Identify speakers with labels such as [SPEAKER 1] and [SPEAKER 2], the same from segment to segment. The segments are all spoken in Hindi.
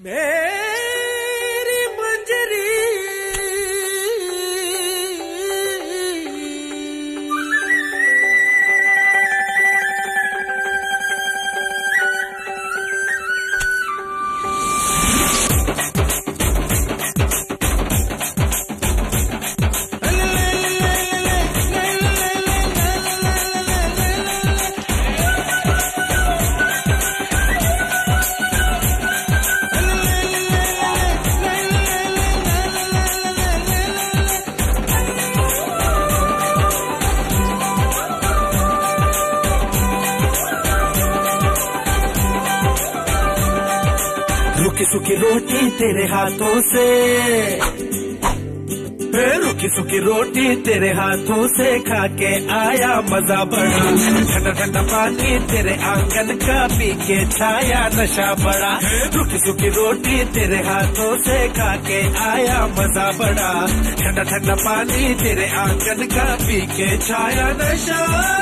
[SPEAKER 1] मेरी मंजरी रुकी सुखी रोटी तेरे हाथों से, रुकी सुखी रोटी तेरे हाथों से खा के आया मजा बड़ा। ठंडा ठंडा पानी तेरे आंगन का पी के छाया नशा बड़ा। रुकी सुखी रोटी तेरे हाथों से खा के आया मजा बड़ा। ठंडा ठंडा पानी तेरे आंगन का पी के छाया नशा।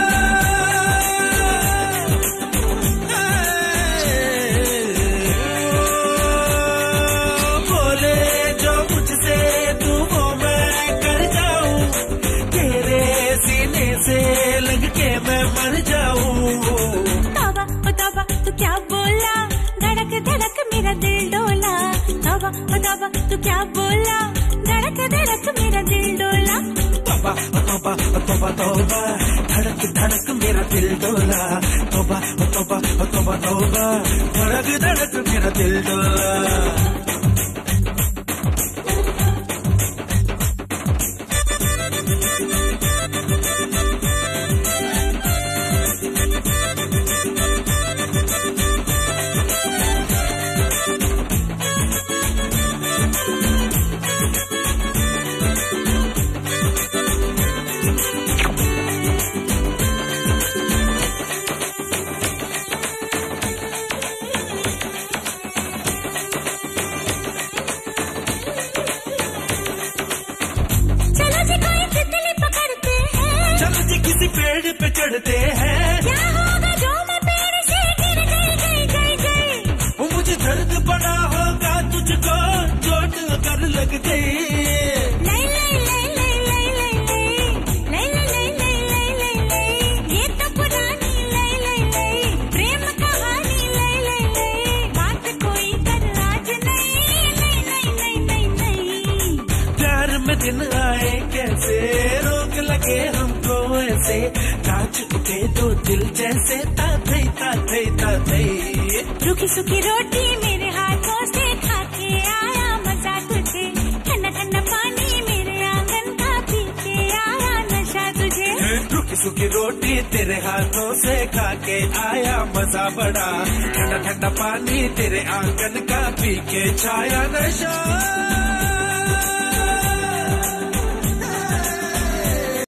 [SPEAKER 1] लग के मैं मर जाऊं।
[SPEAKER 2] तौबा ओ तौबा तू क्या बोला, धड़क धड़क मेरा दिल डोला। तौबा ओ तौबा तू क्या बोला, धड़क धड़क मेरा दिल डोला।
[SPEAKER 1] तौबा ओ तौबा ओ तौबा तौबा, धड़क धड़क मेरा दिल डोला। तौबा ओ तौबा ओ तौबा तौबा, धड़क धड़क मेरा दिल डोला। किसी पेड़ पे चढ़ते हैं,
[SPEAKER 2] क्या होगा जो मैं पेड़ से गिर गई।
[SPEAKER 1] वो मुझे दर्द बड़ा होगा तुझको चोट अगर लग गई।
[SPEAKER 2] ये तो पुरानी प्रेम कहानी। बात कोई कर आज नहीं।
[SPEAKER 1] प्यार में दिन आए कैसे रोक लगे हमको ऐसे। नाच उठे दो दिल जैसे ताथई ताथई ताथई।
[SPEAKER 2] रूखी सूखी रोटी मेरे हाथों से खा के आया मजा तुझे। ठंडा ठंडा पानी मेरे आंगन का पी के आया नशा तुझे।
[SPEAKER 1] रूखी सूखी रोटी तेरे हाथों से खा के आया मजा बड़ा। ठंडा ठंडा पानी तेरे आंगन का पी के छाया नशा।